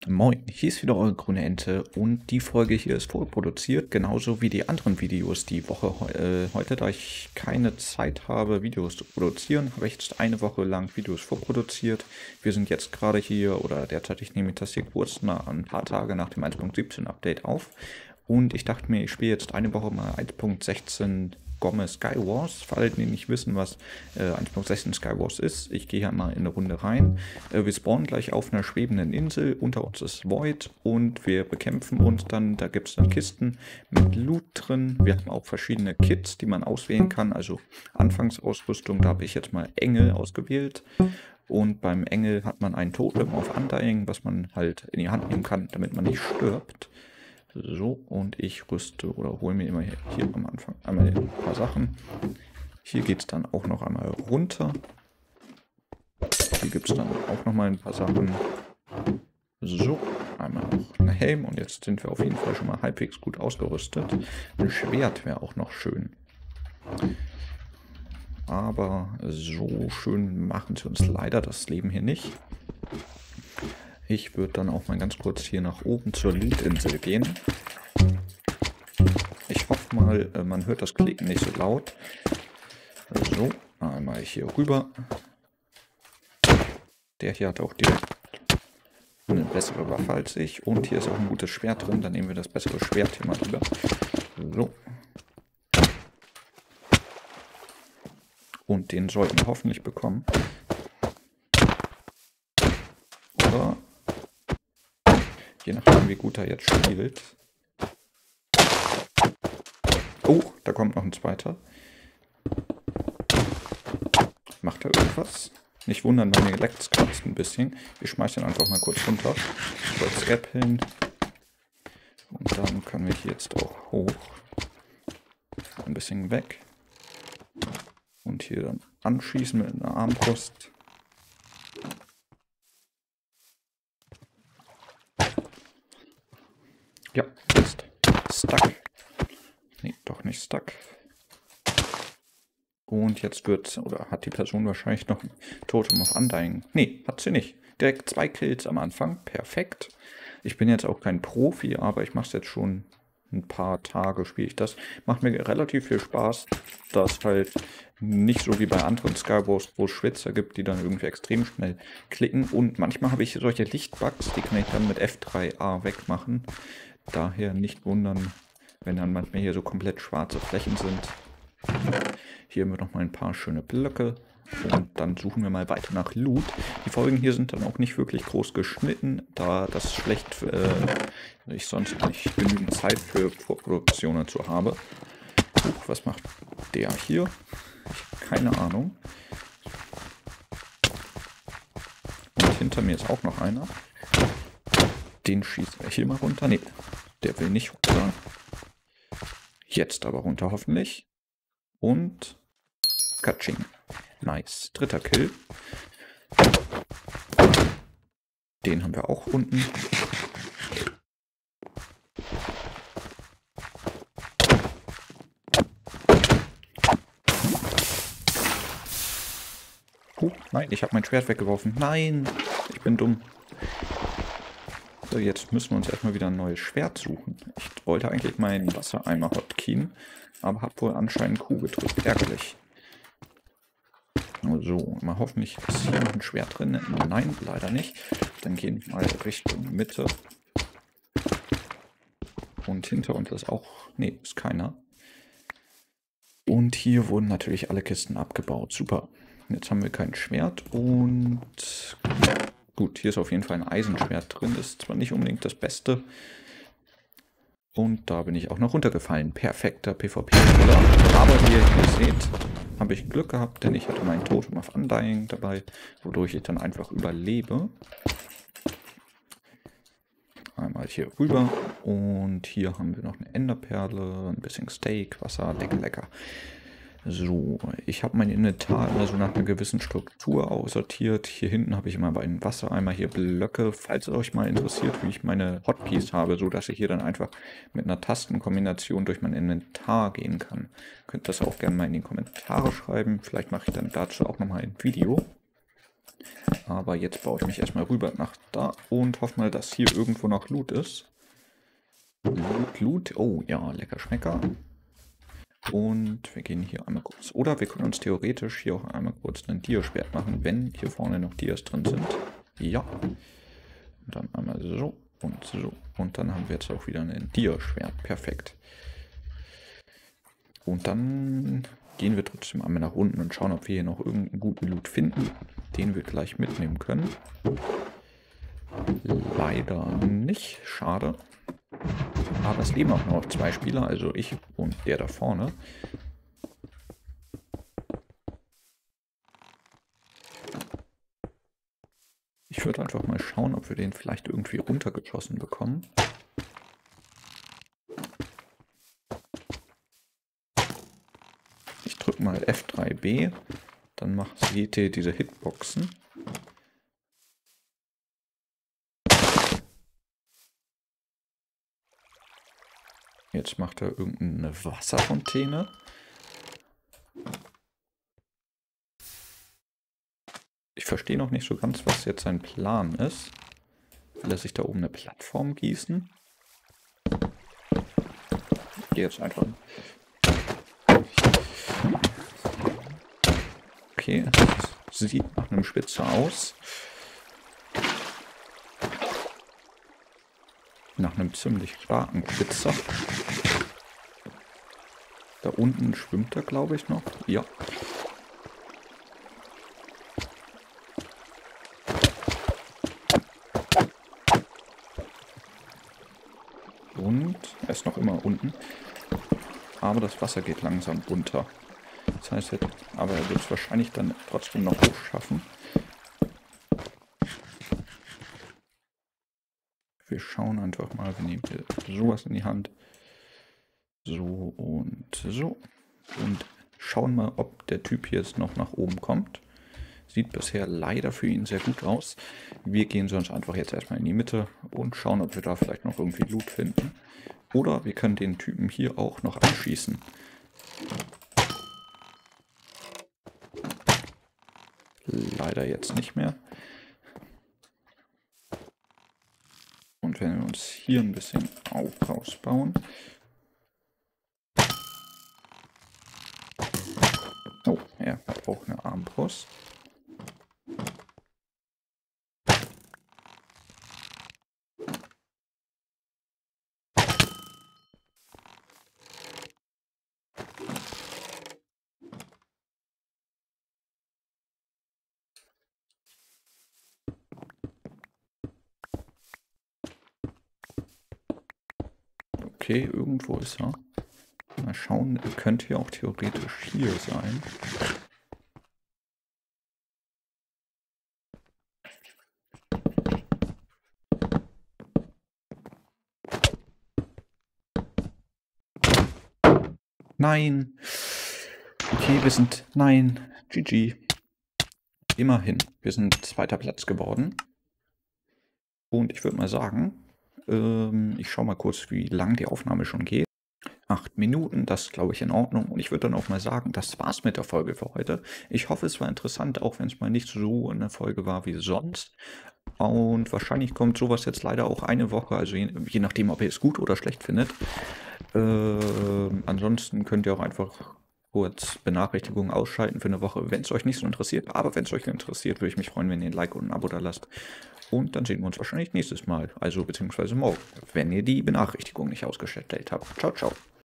Moin, hier ist wieder eure grüne Ente und die Folge hier ist vorproduziert, genauso wie die anderen Videos die Woche heute. Da ich keine Zeit habe, Videos zu produzieren, habe ich jetzt eine Woche lang Videos vorproduziert. Wir sind jetzt gerade hier, oder derzeit, ich nehme das hier kurz ein paar Tage nach dem 1.17 Update auf. Und ich dachte mir, ich spiele jetzt eine Woche mal 1.16 Gomez Skywars. Für alle, die nicht wissen, was 1.16 Skywars ist, ich gehe hier mal in eine Runde rein. Wir spawnen gleich auf einer schwebenden Insel. Unter uns ist Void und wir bekämpfen uns dann. Da gibt es dann Kisten mit Loot drin. Wir haben auch verschiedene Kits, die man auswählen kann. Also Anfangsausrüstung, da habe ich jetzt mal Engel ausgewählt. Und beim Engel hat man ein Totem auf Undying, was man halt in die Hand nehmen kann, damit man nicht stirbt. So, und ich rüste oder hole mir immer hier am Anfang einmal ein paar Sachen. Hier geht es dann auch noch einmal runter. Hier gibt es dann auch noch mal ein paar Sachen. So, einmal noch ein Helm und jetzt sind wir auf jeden Fall schon mal halbwegs gut ausgerüstet. Ein Schwert wäre auch noch schön. Aber so schön machen sie uns leider das Leben hier nicht. Ich würde dann auch mal ganz kurz hier nach oben zur Loot-Insel gehen. Ich hoffe mal, man hört das Klicken nicht so laut. So, einmal hier rüber. Der hier hat auch direkt eine bessere Waffe als ich. Und hier ist auch ein gutes Schwert drin. Dann nehmen wir das bessere Schwert hier mal rüber. So. Und den sollten wir hoffentlich bekommen. Oder je nachdem, wie gut er jetzt spielt. Oh, da kommt noch ein zweiter. Macht er irgendwas? Nicht wundern, weil mir leckt es gerade ein bisschen. Ich schmeiße den einfach mal kurz runter. Kurz rappeln. Und dann können wir hier jetzt auch hoch. Ein bisschen weg. Und hier dann anschießen mit einer Armbrust. Ja, jetzt stuck. Nee, doch nicht stuck. Und jetzt wird, oder hat die Person wahrscheinlich noch ein Totem of Undying. Nee, hat sie nicht. Direkt 2 Kills am Anfang. Perfekt. Ich bin jetzt auch kein Profi, aber ich mache es jetzt schon ein paar Tage, spiele ich das. Macht mir relativ viel Spaß. Das halt nicht so wie bei anderen Skywars, wo es Schwitzer gibt, die dann irgendwie extrem schnell klicken. Und manchmal habe ich solche Lichtbugs, die kann ich dann mit F3A wegmachen. Daher nicht wundern, wenn dann manchmal hier so komplett schwarze Flächen sind. Hier haben wir noch mal ein paar schöne Blöcke. Und dann suchen wir mal weiter nach Loot. Die Folgen hier sind dann auch nicht wirklich groß geschnitten, da das schlecht ich sonst nicht genügend Zeit für Vorproduktionen zu habe. Was macht der hier? Keine Ahnung. Und hinter mir ist auch noch einer. Den schießt er hier mal runter. Ne, der will nicht runter. Jetzt aber runter hoffentlich. Und Katsching. Nice. 3. Kill. Den haben wir auch unten. Nein, ich habe mein Schwert weggeworfen. Nein, ich bin dumm. So, jetzt müssen wir uns erstmal wieder ein neues Schwert suchen. Ich wollte eigentlich meinen Wassereimer hotkeyen, aber habe wohl anscheinend Q gedrückt. Ärgerlich. So, mal hoffentlich ist hier noch ein Schwert drin. Nein, leider nicht. Dann gehen wir mal Richtung Mitte. Und hinter uns ist auch... Nee, ist keiner. Und hier wurden natürlich alle Kisten abgebaut. Super. Jetzt haben wir kein Schwert und... Gut, hier ist auf jeden Fall ein Eisenschwert drin. Das ist zwar nicht unbedingt das Beste. Und da bin ich auch noch runtergefallen. Perfekter PvP-Spieler. Aber wie ihr hier seht, habe ich Glück gehabt, denn ich hatte mein Totem of Undying dabei, wodurch ich dann einfach überlebe. Einmal hier rüber und hier haben wir noch eine Enderperle, ein bisschen Steak, Wasser, lecker. So, ich habe mein Inventar immer so nach einer gewissen Struktur aussortiert. Hier hinten habe ich immer bei einem Wassereimer hier Blöcke, falls es euch mal interessiert, wie ich meine Hotkeys habe, so dass ich hier dann einfach mit einer Tastenkombination durch mein Inventar gehen kann. Könnt das auch gerne mal in die Kommentare schreiben. Vielleicht mache ich dann dazu auch nochmal ein Video. Aber jetzt baue ich mich erstmal rüber nach da und hoffe mal, dass hier irgendwo noch Loot ist. Loot. Oh ja, lecker Schmecker. Und wir gehen hier einmal kurz. Oder wir können uns theoretisch hier auch einmal kurz ein Dia-Schwert machen, wenn hier vorne noch Dias drin sind. Ja. Und dann einmal so und so. Und dann haben wir jetzt auch wieder ein Dia-Schwert. Perfekt. Und dann gehen wir trotzdem einmal nach unten und schauen, ob wir hier noch irgendeinen guten Loot finden, den wir gleich mitnehmen können. Leider nicht. Schade. Aber es leben auch noch 2 Spieler, also ich und der da vorne. Ich würde einfach mal schauen, ob wir den vielleicht irgendwie runtergeschossen bekommen. Ich drücke mal F3B, dann seht ihr diese Hitboxen. Jetzt macht er irgendeine Wasserfontäne. Ich verstehe noch nicht so ganz, was jetzt sein Plan ist. Will er sich da oben eine Plattform gießen? Ich gehe jetzt einfach. Okay, das sieht nach einem Spitze aus. Nach einem ziemlich starken Spitzer. Da unten schwimmt er, glaube ich, noch. Ja. Und er ist noch immer unten. Aber das Wasser geht langsam runter. Das heißt, aber er wird es wahrscheinlich dann trotzdem noch hochschaffen. Wir schauen einfach mal, wir nehmen hier sowas in die Hand. So und so. Und schauen mal, ob der Typ hier jetzt noch nach oben kommt. Sieht bisher leider für ihn sehr gut aus. Wir gehen sonst einfach jetzt erstmal in die Mitte und schauen, ob wir da vielleicht noch irgendwie Loot finden. Oder wir können den Typen hier auch noch anschießen. Leider jetzt nicht mehr. Und wenn wir uns hier ein bisschen rausbauen. Oh, er braucht eine Armbrust. Okay, irgendwo ist er. Mal schauen, er könnte ja auch theoretisch hier sein. Nein! Okay, wir sind... Nein! GG. Immerhin. Wir sind 2. Platz geworden. Und ich würde mal sagen, ich schaue mal kurz, wie lang die Aufnahme schon geht. 8 Minuten, das ist, glaube ich, in Ordnung. Und ich würde dann auch mal sagen, das war's mit der Folge für heute. Ich hoffe, es war interessant, auch wenn es mal nicht so eine Folge war wie sonst. Und wahrscheinlich kommt sowas jetzt leider auch eine Woche, also je nachdem, ob ihr es gut oder schlecht findet. Ansonsten könnt ihr auch einfach kurz Benachrichtigungen ausschalten für eine Woche, wenn es euch nicht so interessiert. Aber wenn es euch interessiert, würde ich mich freuen, wenn ihr ein Like und ein Abo da lasst. Und dann sehen wir uns wahrscheinlich nächstes Mal, also beziehungsweise morgen, wenn ihr die Benachrichtigung nicht ausgestellt habt. Ciao, ciao.